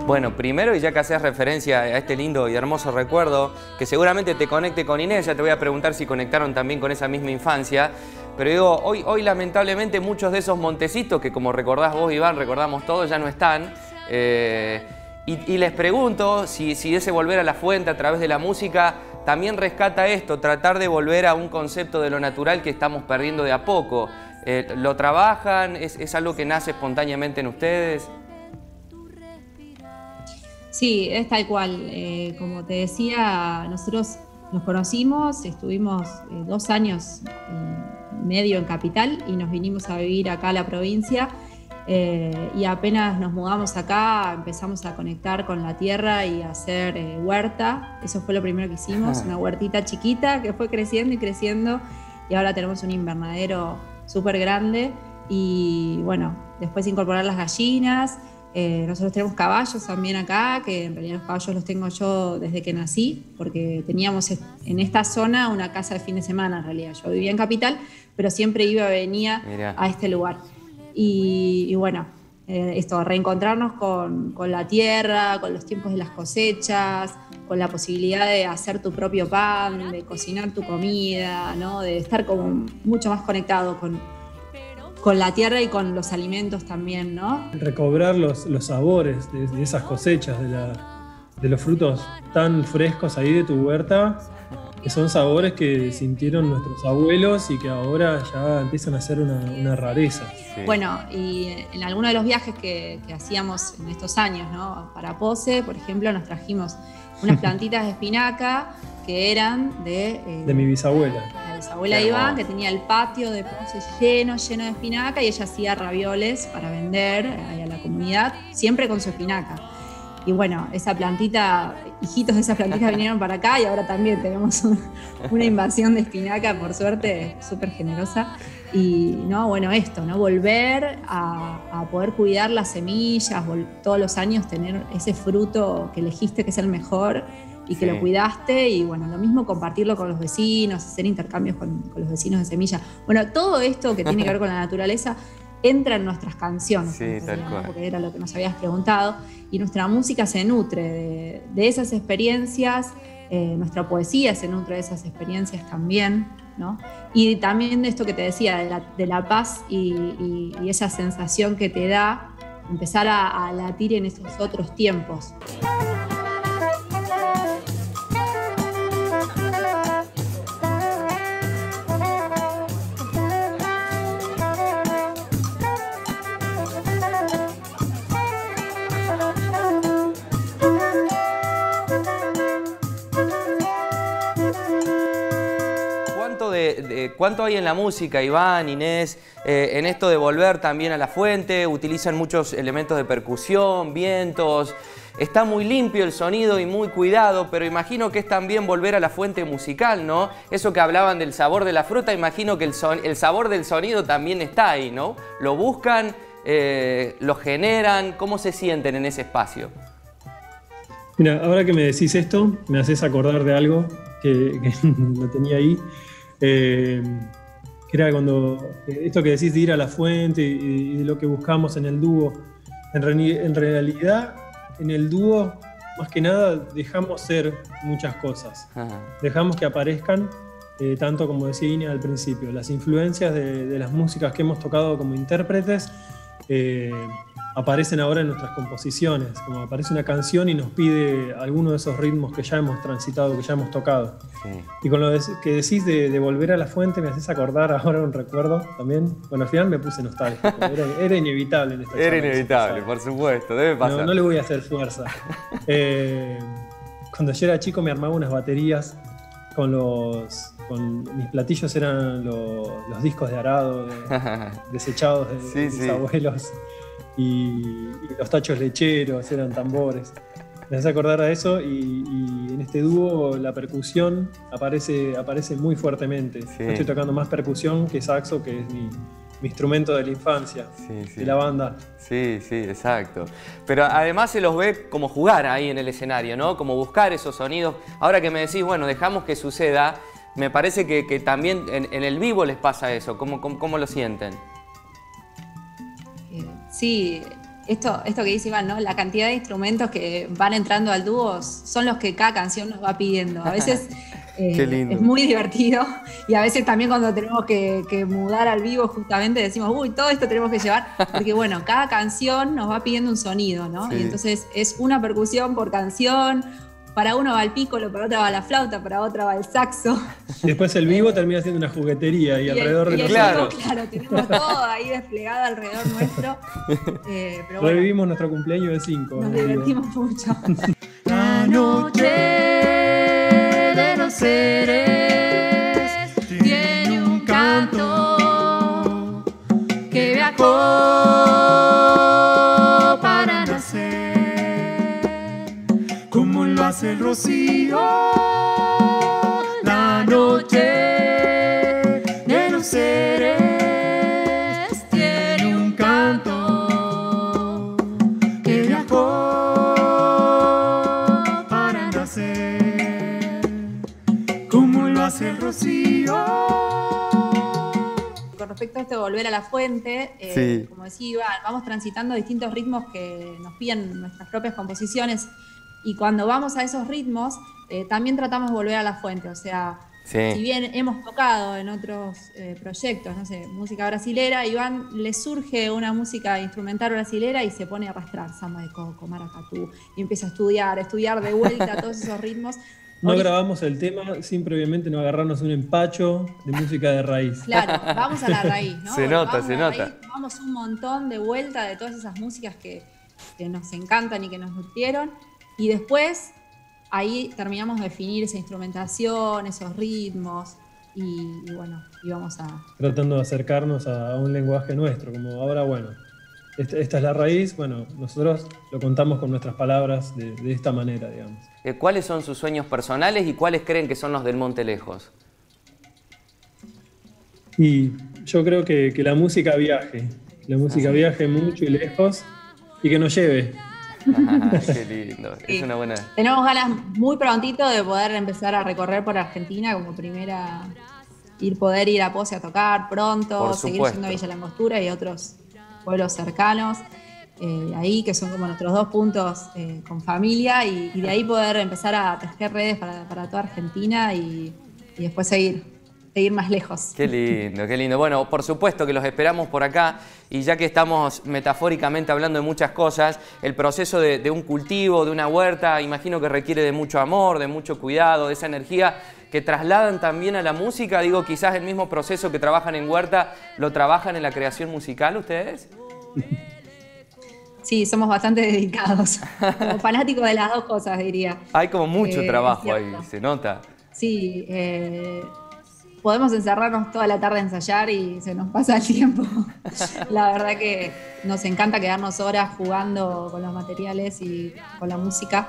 Bueno, primero, y ya que haces referencia a este lindo y hermoso recuerdo, que seguramente te conecte con Inés, ya te voy a preguntar si conectaron también con esa misma infancia, pero digo, hoy lamentablemente muchos de esos montecitos, que como recordás vos, Iván, recordamos todos, ya no están, y les pregunto si ese volver a la fuente a través de la música también rescata esto, tratar de volver a un concepto de lo natural que estamos perdiendo de a poco. ¿Lo trabajan? ¿Es algo que nace espontáneamente en ustedes? Sí, es tal cual. Como te decía, nosotros nos conocimos, estuvimos 2 años y medio en Capital y nos vinimos a vivir acá a la provincia. Y apenas nos mudamos acá, empezamos a conectar con la tierra y a hacer huerta. Eso fue lo primero que hicimos, una huertita chiquita que fue creciendo y creciendo. Y ahora tenemos un invernadero súper grande. Y bueno, después incorporar las gallinas. Nosotros tenemos caballos también acá, que en realidad los caballos los tengo yo desde que nací, porque teníamos en esta zona una casa de fin de semana en realidad. Yo vivía en Capital, pero siempre venía Mirá. a este lugar. Y bueno, esto, reencontrarnos con la tierra, con los tiempos de las cosechas, con la posibilidad de hacer tu propio pan, de cocinar tu comida, ¿no? De estar como mucho más conectado con la tierra y con los alimentos también, ¿no? Recobrar los sabores de esas cosechas, de los frutos tan frescos ahí de tu huerta, que son sabores que sintieron nuestros abuelos y que ahora ya empiezan a ser una rareza. Sí. Bueno, y en alguno de los viajes que hacíamos en estos años, ¿no? Para Pose, por ejemplo, nos trajimos unas plantitas de espinaca que eran de mi bisabuela. La bisabuela Iván, que tenía el patio de Pose lleno de espinaca, y ella hacía ravioles para vender a la comunidad, siempre con su espinaca. Y bueno, esa plantita, hijitos de esa plantita vinieron para acá y ahora también tenemos una invasión de espinaca, por suerte, súper generosa. Y no, bueno, esto, ¿no? Volver a poder cuidar las semillas, todos los años tener ese fruto que elegiste que es el mejor y que Sí. lo cuidaste, y bueno, lo mismo compartirlo con los vecinos, hacer intercambios con los vecinos de semilla. Bueno, todo esto que tiene que ver con la naturaleza entra en nuestras canciones, Sí, tal ¿no? cual. Porque era lo que nos habías preguntado, y nuestra música se nutre de esas experiencias, nuestra poesía se nutre de esas experiencias también, ¿no? Y también de esto que te decía, de la paz y esa sensación que te da empezar a latir en esos otros tiempos. ¿Cuánto hay en la música, Iván, Inés, en esto de volver también a la fuente? Utilizan muchos elementos de percusión, vientos. Está muy limpio el sonido y muy cuidado, pero imagino que es también volver a la fuente musical, ¿no? Eso que hablaban del sabor de la fruta, imagino que el sabor del sonido también está ahí, ¿no? Lo buscan, lo generan. ¿Cómo se sienten en ese espacio? Mira, ahora que me decís esto, me haces acordar de algo que lo tenía ahí. Que era cuando esto que decís de ir a la fuente y de lo que buscamos en el dúo. En realidad, en el dúo, más que nada, dejamos ser muchas cosas. Ajá. Dejamos que aparezcan, tanto como decía Ine al principio, las influencias de las músicas que hemos tocado como intérpretes aparecen ahora en nuestras composiciones. Como aparece una canción y nos pide alguno de esos ritmos que ya hemos transitado, que ya hemos tocado. Sí. Y con lo que decís de volver a la fuente, me haces acordar ahora un recuerdo también. Bueno, al final me puse nostálgico. Era inevitable en esta charla. Era inevitable, por supuesto, debe pasar. No le voy a hacer fuerza. Cuando yo era chico me armaba unas baterías con mis platillos eran los discos de arado desechados de mis abuelos, y los tachos lecheros eran tambores. Me hace acordar a eso, y en este dúo la percusión aparece muy fuertemente. Sí. Yo estoy tocando más percusión que saxo, que es mi instrumento de la infancia, de la banda. Sí, sí, exacto. Pero además se los ve como jugar ahí en el escenario, ¿no? Como buscar esos sonidos. Ahora que me decís, bueno, dejamos que suceda, me parece que también en el vivo les pasa eso. ¿Cómo lo sienten? Sí, esto que dice Iván, ¿no? La cantidad de instrumentos que van entrando al dúo son los que cada canción nos va pidiendo. A veces es muy divertido y a veces también cuando tenemos que mudar al vivo justamente decimos, uy, todo esto tenemos que llevar, porque bueno, cada canción nos va pidiendo un sonido, ¿no? Sí. Y entonces es una percusión por canción. Para uno va el pícolo, para otra va la flauta, para otra va el saxo. Después el vivo termina siendo una juguetería y alrededor de nosotros. Claro, tenemos todo ahí desplegado alrededor nuestro. Pero revivimos bueno, nuestro cumpleaños de 5. Nos divertimos mucho. La noche de los seres tiene un canto que viajó para nacer. Como lo hace el rocío, la noche de los seres tiene un canto que viajó para nacer. Como lo hace el rocío. Con respecto a esto de volver a la fuente, sí. Como decía Iván, vamos transitando distintos ritmos que nos piden nuestras propias composiciones. Y cuando vamos a esos ritmos, también tratamos de volver a la fuente. O sea, sí. Si bien hemos tocado en otros proyectos, no sé, música brasilera, a Iván le surge una música instrumental brasilera y se pone a arrastrar samba de coco, maracatú, y empieza a estudiar de vuelta todos esos ritmos. No grabamos el tema sin previamente no agarrarnos un empacho de música de raíz. Claro, vamos a la raíz, ¿no? Se nota. Vamos un montón de vuelta de todas esas músicas que nos encantan y que nos nutrieron. Y después, ahí terminamos de definir esa instrumentación, esos ritmos, y bueno, íbamos a... Tratando de acercarnos a un lenguaje nuestro, como ahora, bueno, esta es la raíz, bueno, nosotros lo contamos con nuestras palabras de esta manera, digamos. ¿Cuáles son sus sueños personales y cuáles creen que son los del Monte Lejos? Y yo creo que la música viaje, viaje mucho y lejos, y que nos lleve. Qué lindo, sí. Es una buena... Tenemos ganas muy prontito de poder empezar a recorrer por Argentina como primera, poder ir a Pose a tocar pronto, seguir yendo a Villa La Angostura y a otros pueblos cercanos, ahí que son como nuestros 2 puntos con familia y de ahí poder empezar a tejer redes para toda Argentina y después seguir más lejos. Qué lindo, qué lindo. Bueno, por supuesto que los esperamos por acá y ya que estamos metafóricamente hablando de muchas cosas, el proceso de un cultivo, de una huerta, imagino que requiere de mucho amor, de mucho cuidado, de esa energía que trasladan también a la música. Digo, quizás el mismo proceso que trabajan en huerta, ¿lo trabajan en la creación musical ustedes? Sí, somos bastante dedicados, como fanáticos de las 2 cosas, diría. Hay como mucho trabajo ahí, se nota. Sí, podemos encerrarnos toda la tarde a ensayar y se nos pasa el tiempo. La verdad que nos encanta quedarnos horas jugando con los materiales y con la música.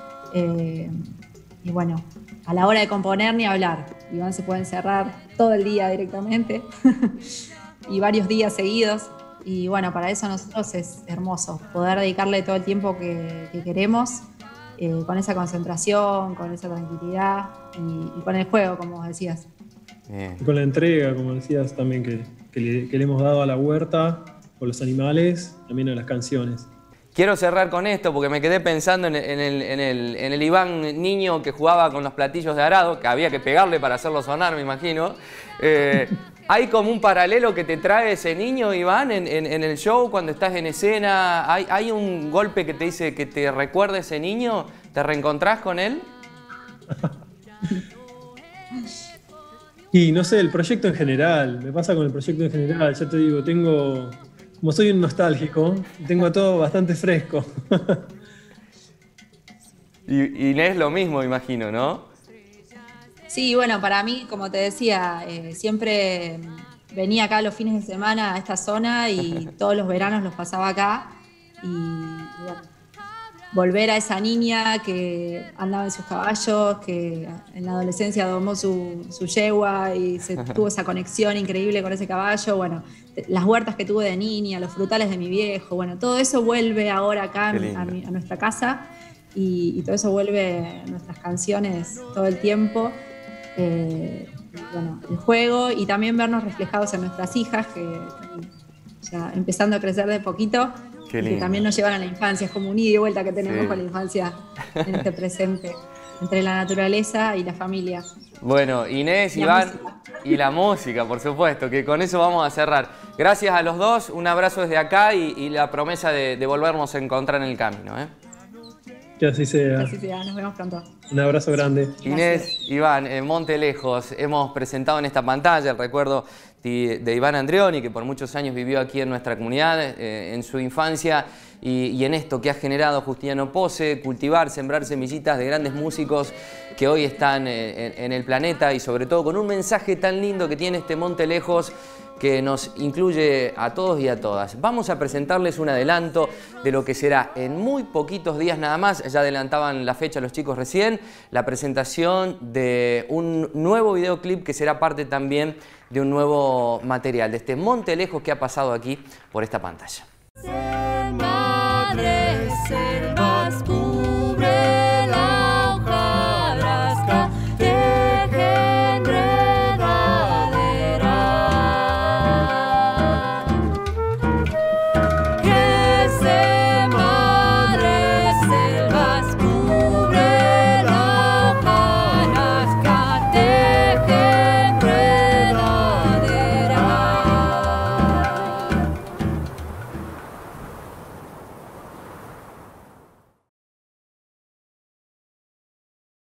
Y bueno, a la hora de componer ni hablar. Iván se puede encerrar todo el día directamente y varios días seguidos. Y bueno, para eso nosotros es hermoso poder dedicarle todo el tiempo que queremos, con esa concentración, con esa tranquilidad y con el juego, como decías. Y con la entrega, como decías también, que le hemos dado a la huerta, con los animales, también a las canciones. Quiero cerrar con esto porque me quedé pensando en el Iván niño que jugaba con los platillos de arado, que había que pegarle para hacerlo sonar, me imagino. ¿Hay como un paralelo que te trae ese niño, Iván, en el show cuando estás en escena? ¿Hay un golpe que te dice que te recuerda ese niño? ¿Te reencontrás con él? Y no sé, el proyecto en general, me pasa con el proyecto en general, ya te digo, como soy un nostálgico, tengo todo bastante fresco. Y Inés lo mismo, imagino, ¿no? Sí, bueno, para mí, como te decía, siempre venía acá los fines de semana a esta zona y todos los veranos los pasaba acá. Y bueno, volver a esa niña que andaba en sus caballos, que en la adolescencia domó su yegua y tuvo esa conexión increíble con ese caballo, bueno, las huertas que tuve de niña, los frutales de mi viejo, bueno, todo eso vuelve ahora acá a nuestra casa y todo eso vuelve a nuestras canciones todo el tiempo. Bueno, el juego y también vernos reflejados en nuestras hijas, que ya empezando a crecer de poquito. Qué y lindo. que también nos llevan a la infancia. Es como un ida y vuelta que tenemos con la infancia en este presente, entre la naturaleza y la familia. Bueno, Inés, Y la Iván música. y la música, por supuesto, que con eso vamos a cerrar. Gracias a los dos, un abrazo desde acá y la promesa de volvernos a encontrar en el camino, ¿eh? Que así sea. Así sea, nos vemos pronto. Un abrazo grande. Inés, Iván, en Montelejos, hemos presentado en esta pantalla el recuerdo de Iván Andreoni, que por muchos años vivió aquí en nuestra comunidad, en su infancia, y en esto que ha generado Justiniano Posse, cultivar, sembrar semillitas de grandes músicos que hoy están en el planeta, y sobre todo con un mensaje tan lindo que tiene este Montelejos, que nos incluye a todos y a todas. Vamos a presentarles un adelanto de lo que será en muy poquitos días nada más, ya adelantaban la fecha los chicos recién, la presentación de un nuevo videoclip que será parte también de un nuevo material, de este Montelejos que ha pasado aquí por esta pantalla.